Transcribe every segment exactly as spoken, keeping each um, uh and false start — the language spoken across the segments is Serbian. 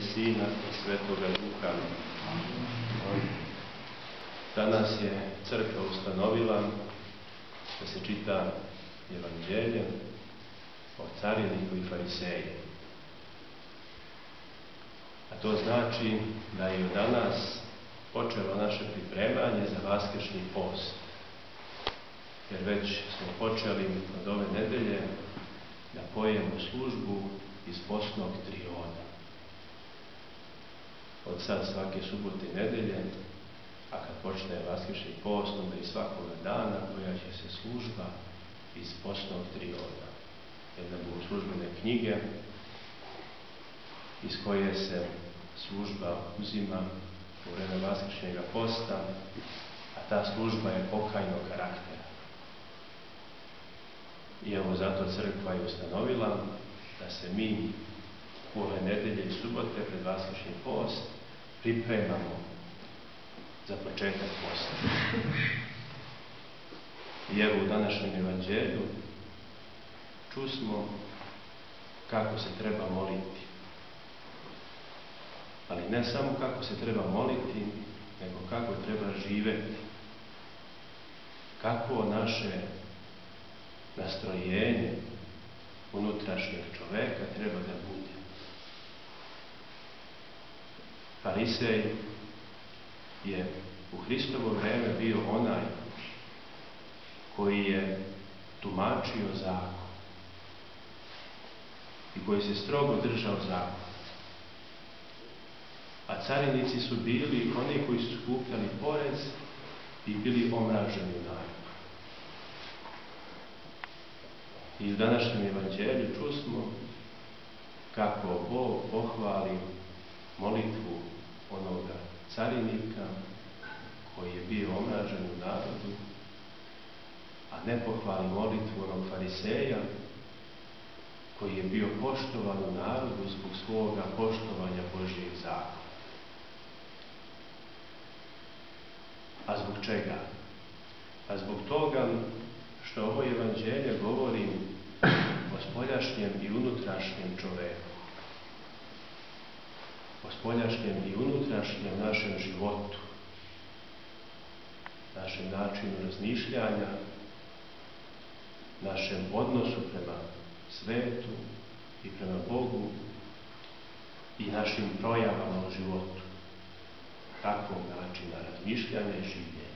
Sina i Svetoga Duha. Danas je crkva ustanovila da se čita Evanđelje o cariniku i fariseju. A to znači da je od danas počelo naše pripremanje za vaskršnji post. Jer već smo počeli od ove nedelje da pojemo službu iz postnog trioda. Od sad svake subote i nedelje, a kad počne vaskršnji post, onda i svakoga dana pojaće se služba iz postnog trioda. Jedna bogoslužbene knjige iz koje se služba uzima u vreme vaskršnjega posta, a ta služba je pokajnog karaktera. I evo zato crkva je ustanovila da se mi u ove nedelje i subote pred vaskršnji post pripremamo za početak posta. I evo u današnjem evanđelju čusmo kako se treba moliti. Ali ne samo kako se treba moliti, nego kako treba živeti. Kako naše nastrojenje unutrašnjeg čoveka treba da bude. Farisej je u Hristovo vreme bio onaj koji je tumačio zakon i koji se strogo držao zakon. A carinici su bili oni koji su skupljali porez i bili omraženi u narodu. I u današnjem evanđelju čusmo kako Bog pohvali molitvu onoga carinika koji je bio omražen u narodu, a ne pohvali molitvu onog fariseja koji je bio poštovan u narodu zbog svoga poštovanja Božjeg zakona. A zbog čega? A zbog toga što ovo evanđelje govori o spoljašnjem i unutrašnjem čoveku. O spoljašnjem i unutrašnjem našem životu, našem načinu razmišljanja, našem odnosu prema svetu i prema Bogu i našim projavama u životu. Takvog načina razmišljanja i življenja.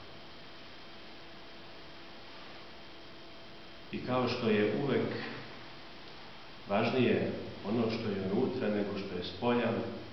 I kao što je uvek važnije ono što je unutra nego što je spolja,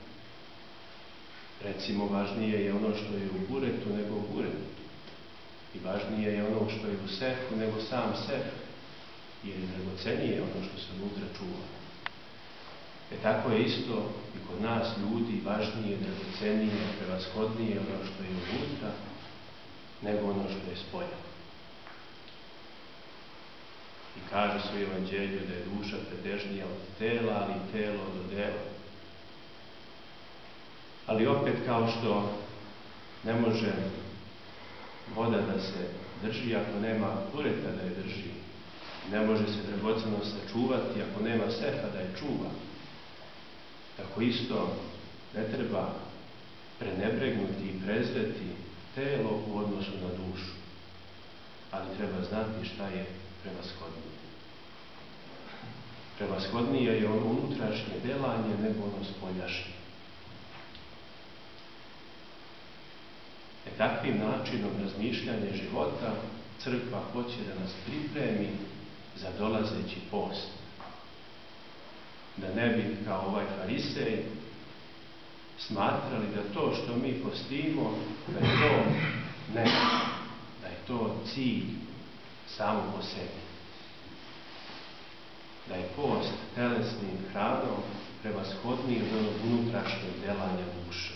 recimo važnije je ono što je u buretu nego u buretu. I važnije je ono što je u sefu nego sam sef, jer je dragocenije ono što se unutra čuva. E tako je isto i kod nas ljudi važnije, dragocenije, prevashodnije ono što je unutra nego ono što je spolja. I kaže se u evanđelju da je duša pretežnija od tela, ali telo od dela. Ali opet kao što ne može voda da se drži ako nema bureta da je drži. Ne može se dragocenost sačuvati ako nema sefa da je čuva. Tako isto ne treba prenebregnuti i prezreti telo u odnosu na dušu. Ali treba znati šta je prevashodnije. Prevashodnije je ono unutrašnje delanje nego ono spoljašnje. E takvim načinom razmišljanja života crkva hoće da nas pripremi za dolazeći post. Da ne bi kao ovaj farisej smatrali da to što mi postimo, da je to ne, da je to cilj samo po sebi. Da je post telesnim hranom prevashodniji od onog unutrašnjeg delanja duše.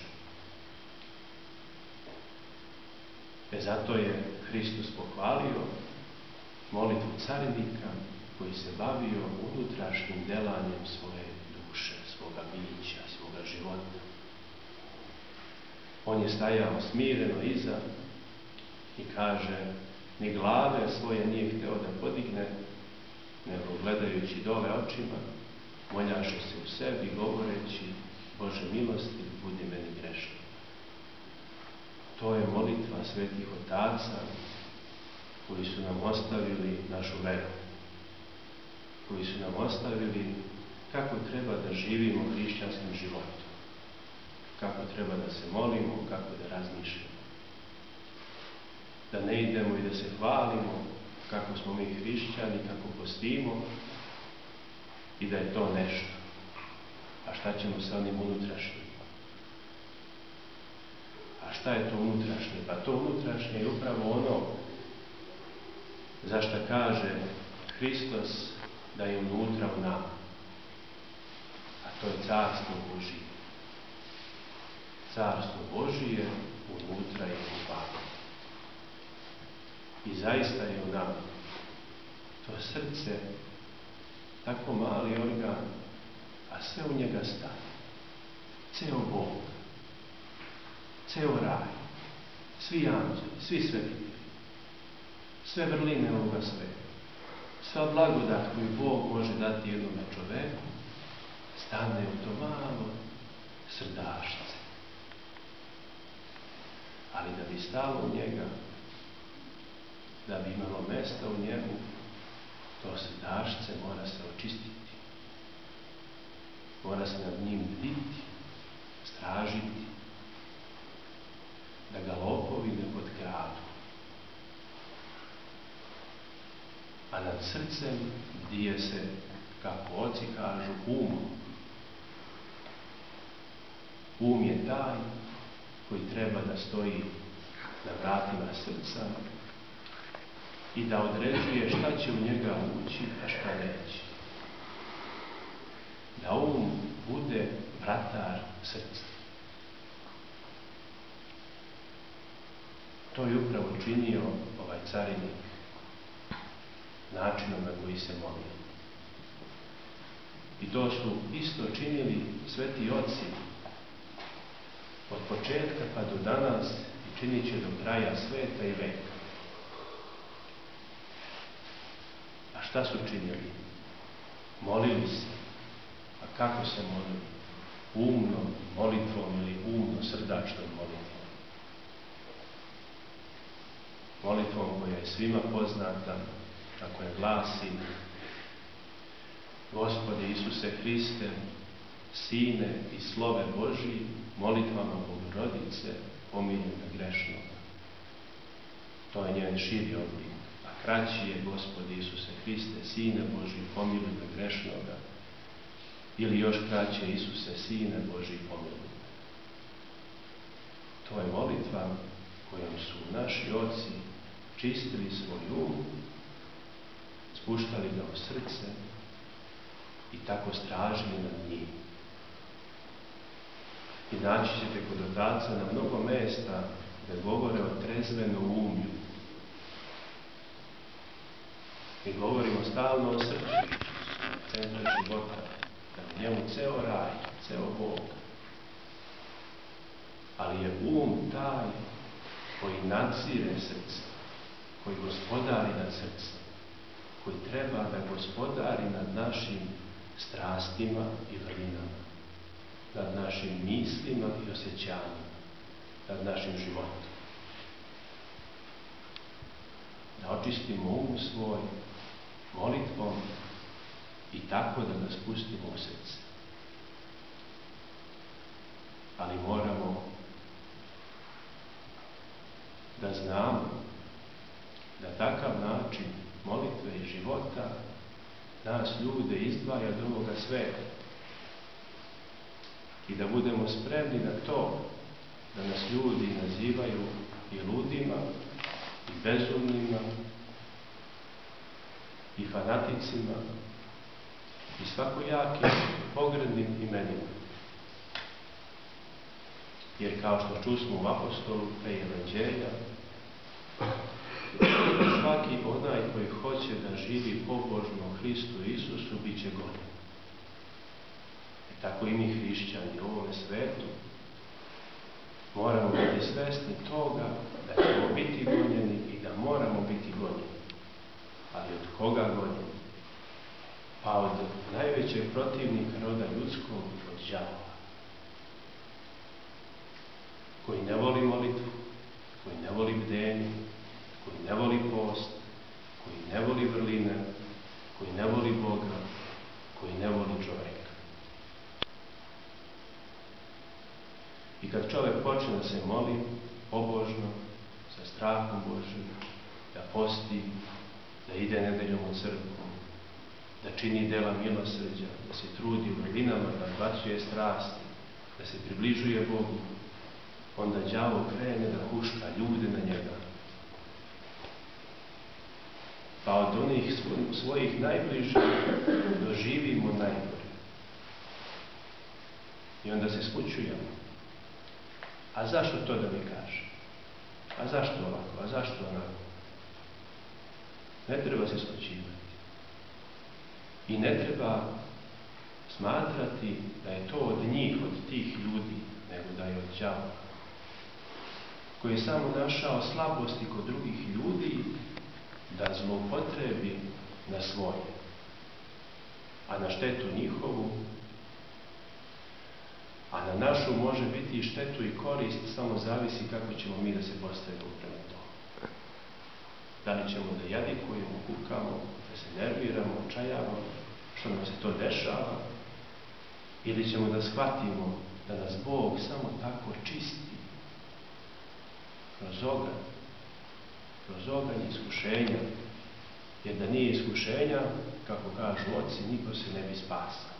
E zato je Hristos pohvalio molitvu carinika koji se bavio unutrašnjim delanjem svoje duše, svoga bića, svoga života. On je stajao smireno iza i kaže, ni glave svoje nije hteo da podigne, nego gledajući dole očima, moljaše se u sebi, govoreći, Bože, Bože milosti, budi meni grešan. To je molitva svetih otaca koji su nam ostavili našu veru, koji su nam ostavili kako treba da živimo hrišćanskim životom, kako treba da se molimo, kako da razmišljamo. Da ne idemo i da se hvalimo kako smo mi hrišćani, kako postimo i da je to nešto. A šta ćemo sa onim unutrašnjim? A šta je to unutrašnje? Pa to unutrašnje je upravo ono za šta kaže Hristos da je unutra u nama. A to je carstvo Božije. Carstvo Božije unutra je u vama. I zaista je u nama. To srce, tako mali organ, a sve u njega staje. Ceo Bog, ceo raj, svi anđeli, svi svetitelji, sve vrline ovoga sveta, sva blagodat koju Bog može dati jednome čoveku, stane u to malo srdašce. Ali da bi stalo u njega, da bi imalo mesta u njemu, to srdašce mora se očistiti. Mora se nad njim bditi, stražiti, da ga lopovi ne potkradu. A nad srcem bdije se, kako oci kažu, umom. Um je taj koji treba da stoji na vratima srca i da određuje šta će u njega ući, a šta neće. Da um bude vratar srca. To je upravo činio ovaj carinik načinom na koji se molio. I to su isto činili sveti oci od početka pa do danas i činit će do kraja sveta i veka. A šta su činili? Molili se. A kako se molili? Umnom molitvom ili umno srdačnom molitvom. Molitvom koja je svima poznata, a koja glasi: Gospode Isuse Hriste, Sine i Slove Božji, molitvama Bogorodice, pomiluj me grešnog. To je njen širi oblik. A kraći je: Gospode Isuse Hriste, Sine Božji, pomiluj me grešnoga. Ili još kraće: Isuse, Sine Božji, pomiluj me. To je molitva kojom su naši oci čistili svoj um, spuštali ga u srce i tako stražili nad njim. I naći ćete kod otaca na mnogo mesta da govore o trezvenom umlju. Mi govorimo stalno o srcu, centru života, da u njemu ceo raj, ceo Bog. Ali je um taj koji nadzire srce, koji gospodari nad srcem, koji treba da gospodari nad našim strastima i vrlinama, nad našim mislima i osjećanjima, nad našim životom. Da očistimo um svoj molitvom i tako da ga spustimo u srce. Ali moramo da znamo da takav način molitve i života nas ljude izdvaja od ovoga sveta i da budemo spremni na to da nas ljudi nazivaju i ludima, i bezumnima, i fanaticima, i svakojakim pogrdnim imenima. Jer kao što čusmo u apostolu pre evanđelja, svaki onaj koji hoće da živi pobožno u Hristu Isusu, bit će gonjen. I tako i mi hrišćani u ovome svetu moramo biti svesni toga da ćemo biti gonjeni i da moramo biti gonjeni. Ali od koga gonjeni? Pa od najvećeg protivnika roda ljudskog, od đavola. koji ne voli molitvu, koji ne voli bdenje, koji ne voli post, koji ne voli vrline, koji ne voli Boga, koji ne voli čoveka. I kad čovek počne da se moli pobožno, sa strahom Božim, da posti, da ide nedeljom u crkvu, da čini dela milosrđa, da se trudi u vrlinama, da odbacuje strasti, da se približuje Bogu, onda đavo krene da huška ljude na njega. Pa od onih svojih najbližih doživimo najgore. I onda se smućujemo. A zašto to da mi kaže? A zašto ovako? A zašto onako? Ne treba se smućivati. I ne treba smatrati da je to od njih, od tih ljudi, nego da je od đavola, koji je samo našao slabosti kod drugih ljudi da zloupotrebi na svoje, a na štetu njihovu, a na našu može biti i štetu i korist, samo zavisi kako ćemo mi da se postavimo prema tome. Da li ćemo da jadikujemo, kukamo, da se nerviramo, očajavamo, što nam se to dešava, ili ćemo da shvatimo da nas Bog samo tako čisti, kroz oganj, kroz oganj iskušenja, jer da nije iskušenja, kako kažu oci, niko se ne bi spasao.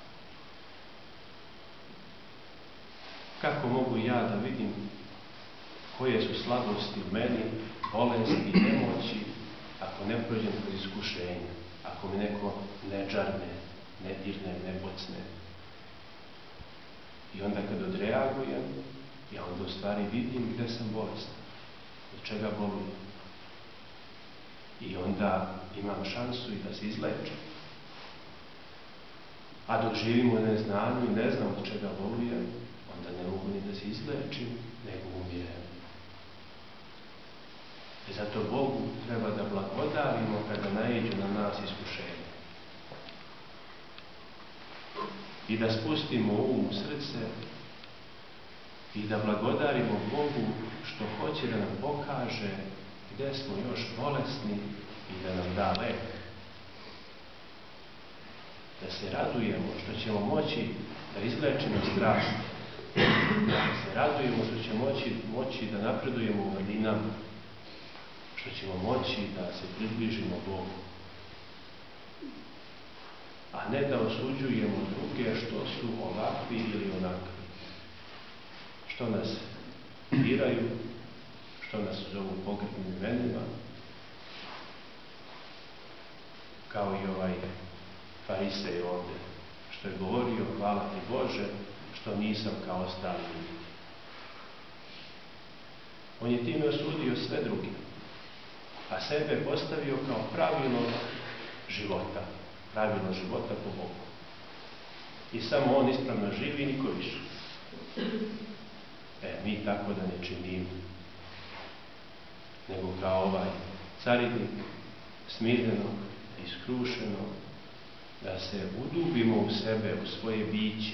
Kako mogu ja da vidim koje su slabosti u meni, bolesti i nemoći, ako ne prođem kroz iskušenja, ako me neko ne džarne, ne dirne, ne bocne. I onda kad odreagujem, ja onda u stvari vidim gde sam bolestan, od čega bolujem. I onda imam šansu i da se izlečim. A dok živim u neznanju i ne znam od čega bolujem, onda ne mogu ni da se izlečim, nego umirem. I zato Bogu treba da blagodarimo kada naiđu na nas iskušenje. I da spustimo um u srce i da blagodarimo Bogu što hoće da nam pokaže gde smo još bolesni i da nam da lek. Da se radujemo što ćemo moći da izlečimo strasti. Da se radujemo što ćemo moći, moći da napredujemo u vrlinama. Što ćemo moći da se približimo Bogu. A ne da osuđujemo druge što su ovakvi ili onakvi. Što nas biraju, što nas zovu pogrdnim imenima, kao i ovaj farisej ovde, što je govorio, hvala ti Bože, što nisam kao ostali ljudi. On je time osudio sve druge, a sebe postavio kao pravilo života, pravilo života po Bogu. I samo on ispravno živi i niko više. E, mi tako da ne činimo, nego kao ovaj carinik, smirenog, iskrušenog, da se udubimo u sebe, u svoje biće,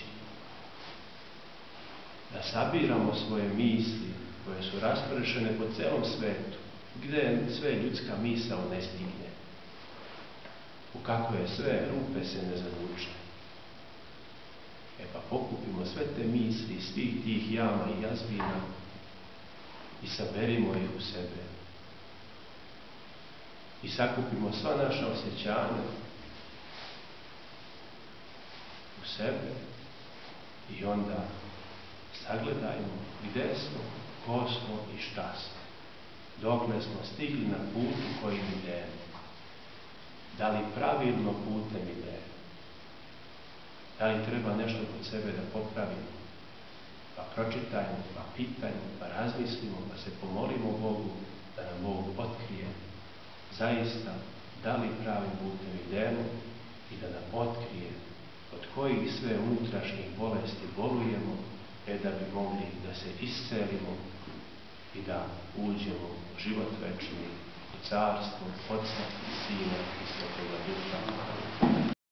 da sabiramo svoje misli koje su raspršene po celom svetu, gde sve ljudska misao ne stigne, u kakve sve rupe se ne zavuče. E pa pokupimo sve te misli, svih tih jama i jazbina i saberimo ih u sebe. I sakupimo sva naša osjećanja u sebe i onda sagledajmo gde smo, ko smo i šta smo. Dokle smo stigli na putu kojim idemo. Da li pravilno putem idemo? Da li treba nešto kod sebe da popravimo? Pa pročitajmo, pa pitajmo, pa razmislimo, pa se pomolimo Bogu da nam Bog otkrije zaista da li pravim putem idemo i da nam otkrije od kojih sve unutrašnjih bolesti bolujemo, e da bi mogli da se iscelimo i da uđemo u život večni, u carstvo Otca i Sina i Svetoga Duha.